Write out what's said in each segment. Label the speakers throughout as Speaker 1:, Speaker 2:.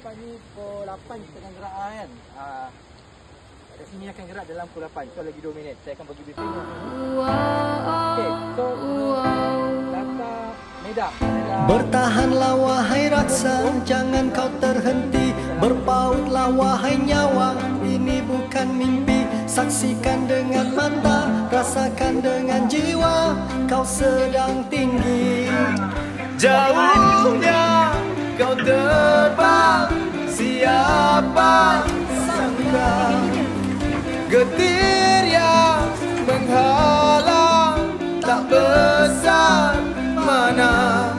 Speaker 1: depan ni pukul 8 kita akan gerak kan. Kat sini akan gerak dalam pukul 8. So lagi 2 minit. Saya akan bagi briefing. Okey, so data Medan adalah
Speaker 2: bertahanlah wahai raksa, jangan kau terhenti. Berpautlah wahai nyawa, ini bukan mimpi. Saksikan dengan mata, rasakan dengan jiwa, kau sedang tinggi. Jauhnya kau terbang, siapa sangka getir yang menghalang tak besar mana.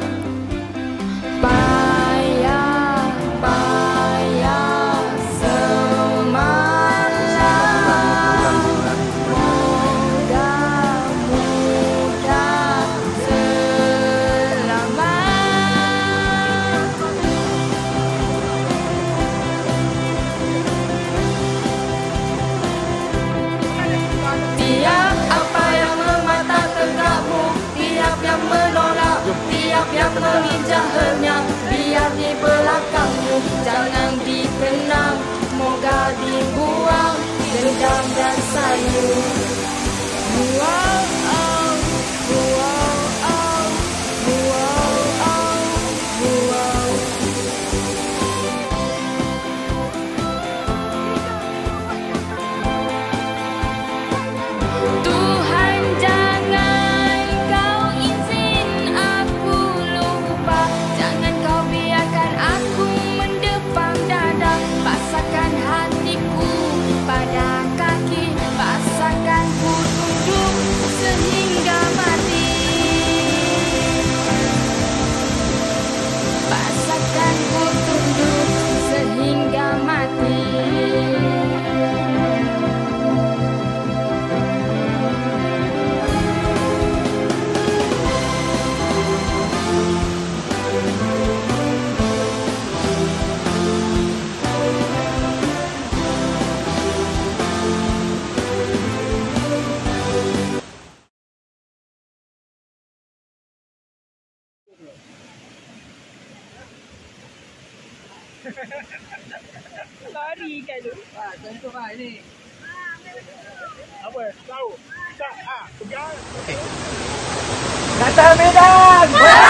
Speaker 3: Yang menginjak hernya, biar di belakangmu. Jangan dikenang, moga dibuang dendam dan sayu.
Speaker 4: Lari kan tu.
Speaker 1: contoh ini.
Speaker 4: Apa? Tahu. Tak. Pegang.
Speaker 1: Okey. Kata Medan!